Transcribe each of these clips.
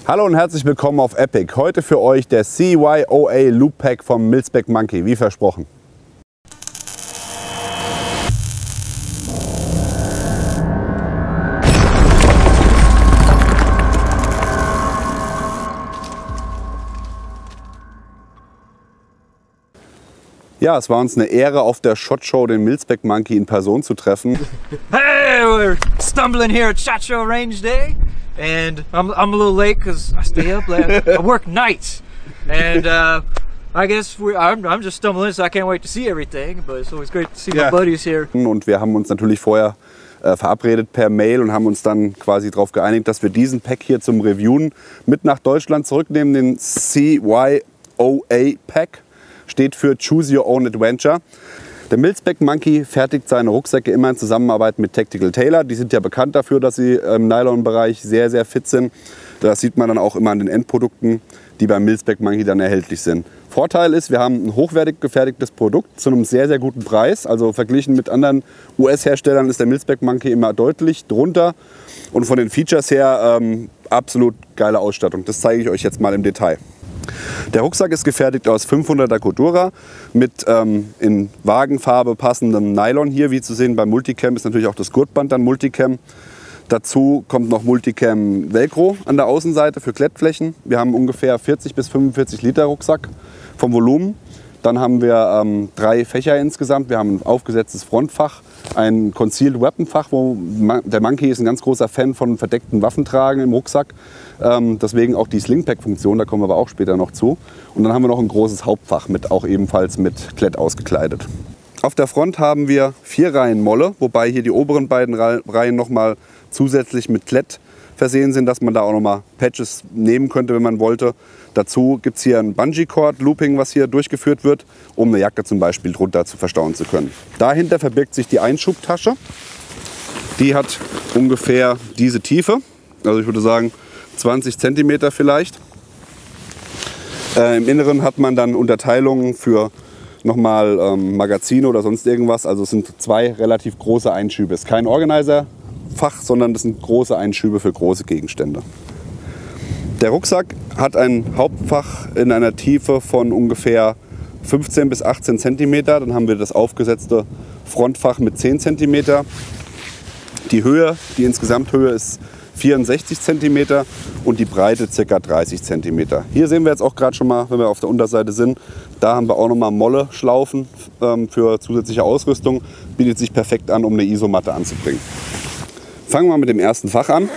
Hallo und herzlich willkommen auf Epic. Heute für euch der CYOA Loop Pack vom Mil-Spec Monkey, wie versprochen. Ja, es war uns eine Ehre, auf der SHOT Show den Mil-Spec Monkey in Person zu treffen. Hey, we're stumbling here at SHOT Show Range Day, and I'm a little late because I stay up late. I work nights, and I guess I'm just stumbling, so I can't wait to see everything. But it's always great to see my buddies here. Und wir haben uns natürlich vorher verabredet per Mail und haben uns dann quasi darauf geeinigt, dass wir diesen Pack hier zum Reviewen mit nach Deutschland zurücknehmen, den CYOA Pack. Steht für Choose Your Own Adventure. Der Mil-Spec Monkey fertigt seine Rucksäcke immer in Zusammenarbeit mit Tactical Tailor. Die sind ja bekannt dafür, dass sie im Nylon-Bereich sehr, sehr fit sind. Das sieht man dann auch immer an den Endprodukten, die beim Mil-Spec Monkey dann erhältlich sind. Vorteil ist, wir haben ein hochwertig gefertigtes Produkt zu einem sehr, sehr guten Preis. Also verglichen mit anderen US-Herstellern ist der Mil-Spec Monkey immer deutlich drunter. Und von den Features her absolut geile Ausstattung. Das zeige ich euch jetzt mal im Detail. Der Rucksack ist gefertigt aus 500er Cordura mit in Wagenfarbe passendem Nylon hier, wie zu sehen beim Multicam ist natürlich auch das Gurtband dann Multicam. Dazu kommt noch Multicam Velcro an der Außenseite für Klettflächen. Wir haben ungefähr 40 bis 45 Liter Rucksack vom Volumen. Dann haben wir 3 Fächer insgesamt. Wir haben ein aufgesetztes Frontfach, ein Concealed Weapon Fach, wo der Monkey ist ein ganz großer Fan von verdeckten Waffentragen im Rucksack. Deswegen auch die Slingpack-Funktion, da kommen wir aber auch später noch zu. Und dann haben wir noch ein großes Hauptfach, auch ebenfalls mit Klett ausgekleidet. Auf der Front haben wir 4 Reihen Molle, wobei hier die oberen beiden Reihen nochmal zusätzlich mit Klett versehen sind, dass man da auch nochmal Patches nehmen könnte, wenn man wollte. Dazu gibt es hier ein Bungee-Cord-Looping, was hier durchgeführt wird, um eine Jacke zum Beispiel drunter zu verstauen zu können. Dahinter verbirgt sich die Einschubtasche. Die hat ungefähr diese Tiefe, also ich würde sagen 20 cm vielleicht. Im Inneren hat man dann Unterteilungen für nochmal Magazine oder sonst irgendwas. Also es sind 2 relativ große Einschübe. Es ist kein Organizer-Fach, sondern das sind große Einschübe für große Gegenstände. Der Rucksack hat ein Hauptfach in einer Tiefe von ungefähr 15 bis 18 cm. Dann haben wir das aufgesetzte Frontfach mit 10 cm. Die Höhe, die Insgesamthöhe ist 64 cm und die Breite ca. 30 cm. Hier sehen wir jetzt auch gerade schon mal, wenn wir auf der Unterseite sind, da haben wir auch nochmal Molle-Schlaufen für zusätzliche Ausrüstung. Bietet sich perfekt an, um eine Isomatte anzubringen. Fangen wir mit dem ersten Fach an.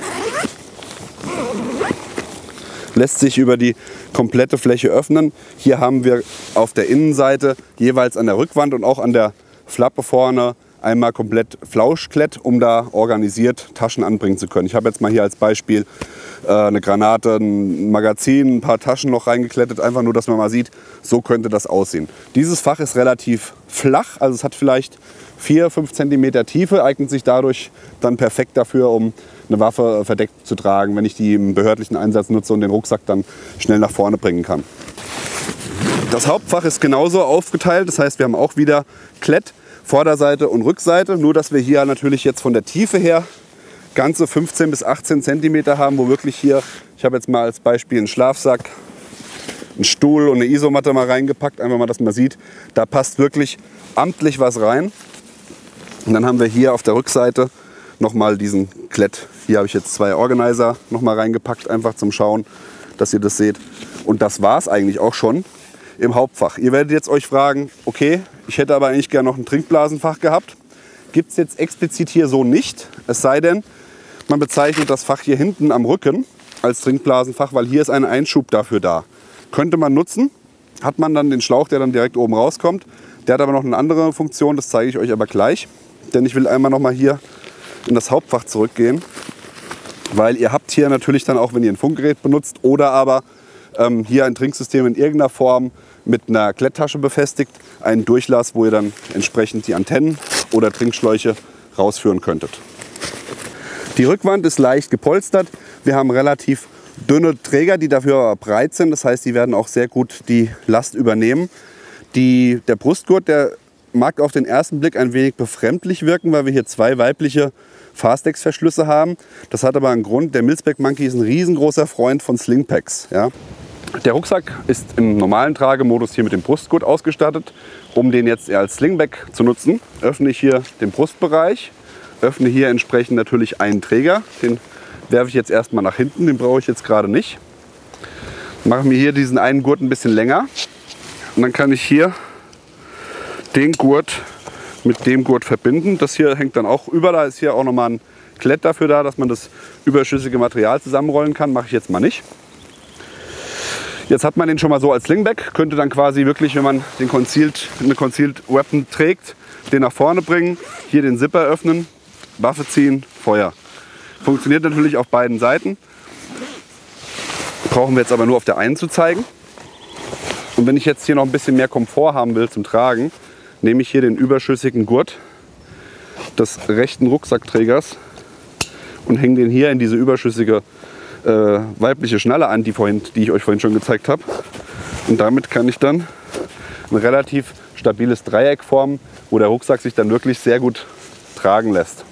Lässt sich über die komplette Fläche öffnen. Hier haben wir auf der Innenseite jeweils an der Rückwand und auch an der Flappe vorne einmal komplett Flauschklett, um da organisiert Taschen anbringen zu können. Ich habe jetzt mal hier als Beispiel eine Granate, ein Magazin, ein paar Taschen noch reingeklettet, einfach nur, dass man mal sieht, so könnte das aussehen. Dieses Fach ist relativ flach, also es hat vielleicht 4-5 cm Tiefe, eignet sich dadurch dann perfekt dafür, um eine Waffe verdeckt zu tragen, wenn ich die im behördlichen Einsatz nutze und den Rucksack dann schnell nach vorne bringen kann. Das Hauptfach ist genauso aufgeteilt, das heißt, wir haben auch wieder Klett, Vorderseite und Rückseite, nur dass wir hier natürlich jetzt von der Tiefe her ganze 15 bis 18 cm haben, wo wirklich hier, ich habe jetzt mal als Beispiel einen Schlafsack, einen Stuhl und eine Isomatte mal reingepackt, einfach mal, dass man sieht, da passt wirklich amtlich was rein. Und dann haben wir hier auf der Rückseite nochmal diesen Klett. Hier habe ich jetzt 2 Organizer nochmal reingepackt, einfach zum Schauen, dass ihr das seht. Und das war es eigentlich auch schon im Hauptfach. Ihr werdet jetzt euch fragen, okay, ich hätte aber eigentlich gerne noch ein Trinkblasenfach gehabt. Gibt es jetzt explizit hier so nicht, es sei denn, man bezeichnet das Fach hier hinten am Rücken als Trinkblasenfach, weil hier ist ein Einschub dafür da. Könnte man nutzen, hat man dann den Schlauch, der dann direkt oben rauskommt. Der hat aber noch eine andere Funktion, das zeige ich euch aber gleich. Denn ich will einmal noch mal hier in das Hauptfach zurückgehen, weil ihr habt hier natürlich dann auch, wenn ihr ein Funkgerät benutzt oder aber hier ein Trinksystem in irgendeiner Form mit einer Kletttasche befestigt, einen Durchlass, wo ihr dann entsprechend die Antennen oder Trinkschläuche rausführen könntet. Die Rückwand ist leicht gepolstert. Wir haben relativ dünne Träger, die dafür aber breit sind. Das heißt, die werden auch sehr gut die Last übernehmen. Der Brustgurt, der mag auf den ersten Blick ein wenig befremdlich wirken, weil wir hier 2 weibliche Fastex-Verschlüsse haben. Das hat aber einen Grund. Der Milzbeck Monkey ist ein riesengroßer Freund von Slingpacks. Ja. Der Rucksack ist im normalen Tragemodus hier mit dem Brustgurt ausgestattet. Um den jetzt eher als Slingback zu nutzen, öffne ich hier den Brustbereich, öffne hier entsprechend natürlich einen Träger. Den werfe ich jetzt erstmal nach hinten, den brauche ich jetzt gerade nicht. Mache mir hier diesen einen Gurt ein bisschen länger und dann kann ich hier den Gurt mit dem Gurt verbinden. Das hier hängt dann auch über, da ist hier auch nochmal ein Klett dafür da, dass man das überschüssige Material zusammenrollen kann. Mache ich jetzt mal nicht. Jetzt hat man den schon mal so als Slingback, könnte dann quasi wirklich, wenn man den eine Concealed Weapon trägt, den nach vorne bringen, hier den Zipper öffnen, Waffe ziehen, Feuer. Funktioniert natürlich auf beiden Seiten. Brauchen wir jetzt aber nur auf der einen zu zeigen. Und wenn ich jetzt hier noch ein bisschen mehr Komfort haben will zum Tragen, nehme ich hier den überschüssigen Gurt des rechten Rucksackträgers und hänge den hier in diese überschüssige weibliche Schnalle an, die ich euch vorhin schon gezeigt habe. Und damit kann ich dann ein relativ stabiles Dreieck formen, wo der Rucksack sich dann wirklich sehr gut tragen lässt.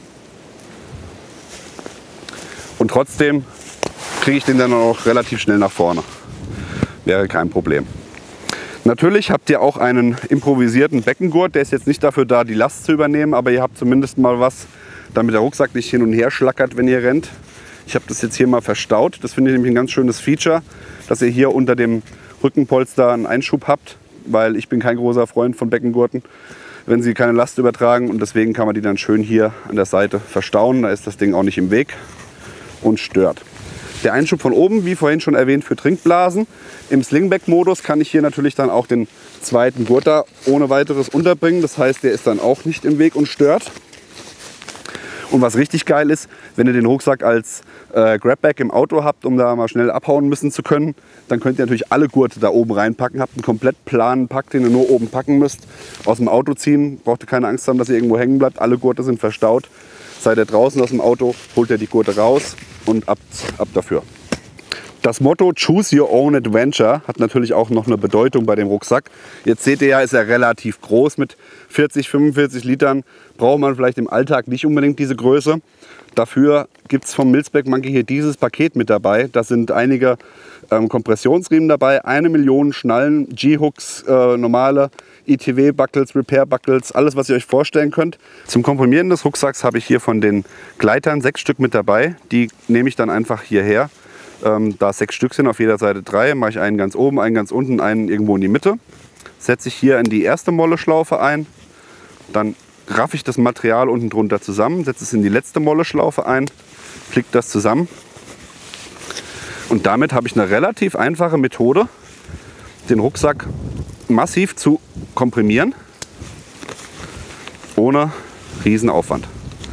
Und trotzdem kriege ich den dann auch relativ schnell nach vorne. Wäre kein Problem. Natürlich habt ihr auch einen improvisierten Beckengurt. Der ist jetzt nicht dafür da, die Last zu übernehmen, aber ihr habt zumindest mal was, damit der Rucksack nicht hin und her schlackert, wenn ihr rennt. Ich habe das jetzt hier mal verstaut. Das finde ich nämlich ein ganz schönes Feature, dass ihr hier unter dem Rückenpolster einen Einschub habt, weil ich bin kein großer Freund von Beckengurten, wenn sie keine Last übertragen, und deswegen kann man die dann schön hier an der Seite verstauen. Da ist das Ding auch nicht im Weg und stört. Der Einschub von oben, wie vorhin schon erwähnt, für Trinkblasen. Im Slingback-Modus kann ich hier natürlich dann auch den zweiten Gurt da ohne weiteres unterbringen. Das heißt, der ist dann auch nicht im Weg und stört. Und was richtig geil ist, wenn ihr den Rucksack als Grabbag im Auto habt, um da mal schnell abhauen müssen zu können, dann könnt ihr natürlich alle Gurte da oben reinpacken. Habt einen komplett planen Pack, den ihr nur oben packen müsst. Aus dem Auto ziehen, braucht ihr keine Angst haben, dass ihr irgendwo hängen bleibt. Alle Gurte sind verstaut. Seid ihr draußen aus dem Auto, holt ihr die Gurte raus und ab dafür. Das Motto Choose Your Own Adventure hat natürlich auch noch eine Bedeutung bei dem Rucksack. Jetzt seht ihr ja, ist er relativ groß mit 40, 45 Litern. Braucht man vielleicht im Alltag nicht unbedingt diese Größe. Dafür gibt es vom Milzbeck Monkey hier dieses Paket mit dabei. Da sind einige Kompressionsriemen dabei, 1 Million Schnallen, G-Hooks, normale ITW-Buckles, Repair-Buckles, alles, was ihr euch vorstellen könnt. Zum Komprimieren des Rucksacks habe ich hier von den Gleitern 6 Stück mit dabei. Die nehme ich dann einfach hierher. Da 6 Stück sind, auf jeder Seite 3, mache ich einen ganz oben, einen ganz unten, einen irgendwo in die Mitte. Setze ich hier in die erste Molleschlaufe ein, dann raffe ich das Material unten drunter zusammen, setze es in die letzte Molleschlaufe ein, klicke das zusammen. Und damit habe ich eine relativ einfache Methode, den Rucksack massiv zu komprimieren, ohne Riesenaufwand.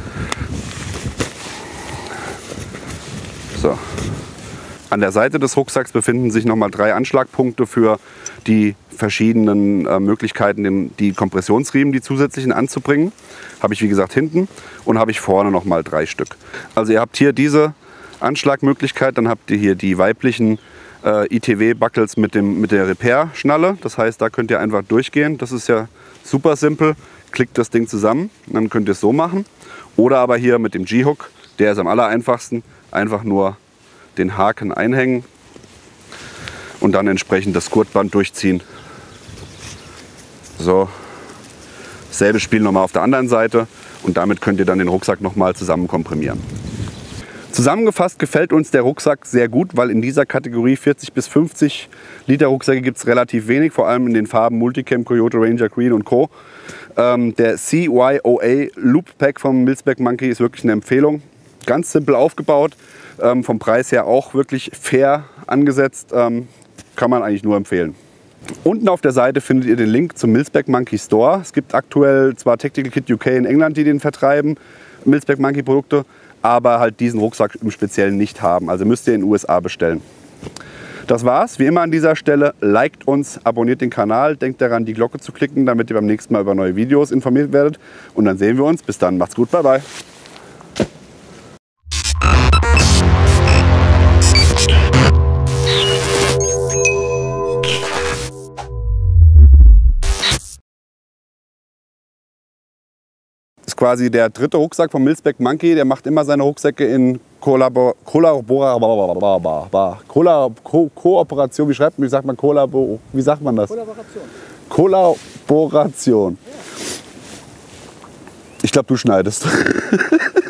So. An der Seite des Rucksacks befinden sich nochmal 3 Anschlagpunkte für die verschiedenen Möglichkeiten, die Kompressionsriemen, die zusätzlichen anzubringen. Habe ich wie gesagt hinten und habe ich vorne nochmal 3 Stück. Also ihr habt hier diese Anschlagmöglichkeit, dann habt ihr hier die weiblichen ITW-Buckles mit der Repair-Schnalle. Das heißt, da könnt ihr einfach durchgehen. Das ist ja super simpel. Klickt das Ding zusammen, dann könnt ihr es so machen. Oder aber hier mit dem G-Hook, der ist am allereinfachsten. Einfach nur den Haken einhängen und dann entsprechend das Gurtband durchziehen. So, selbe Spiel nochmal auf der anderen Seite und damit könnt ihr dann den Rucksack nochmal zusammen komprimieren. Zusammengefasst gefällt uns der Rucksack sehr gut, weil in dieser Kategorie 40 bis 50 Liter Rucksäcke gibt es relativ wenig, vor allem in den Farben Multicam, Coyote, Ranger, Green und Co. Der CYOA Loop Pack vom Milzbeck Monkey ist wirklich eine Empfehlung. Ganz simpel aufgebaut, vom Preis her auch wirklich fair angesetzt, kann man eigentlich nur empfehlen. Unten auf der Seite findet ihr den Link zum Milzbeck Monkey Store. Es gibt aktuell zwar Tactical Kit UK in England, die den vertreiben, Milzbeck Monkey Produkte, aber halt diesen Rucksack im Speziellen nicht haben. Also müsst ihr in den USA bestellen. Das war's. Wie immer an dieser Stelle, liked uns, abonniert den Kanal, denkt daran, die Glocke zu klicken, damit ihr beim nächsten Mal über neue Videos informiert werdet. Und dann sehen wir uns. Bis dann, macht's gut, bye bye. quasi der dritte Rucksack vom Milsbeck Monkey. Der macht immer seine Rucksäcke in Kooperation. Wie sagt man das? Kollaboration. Ich glaube, du schneidest.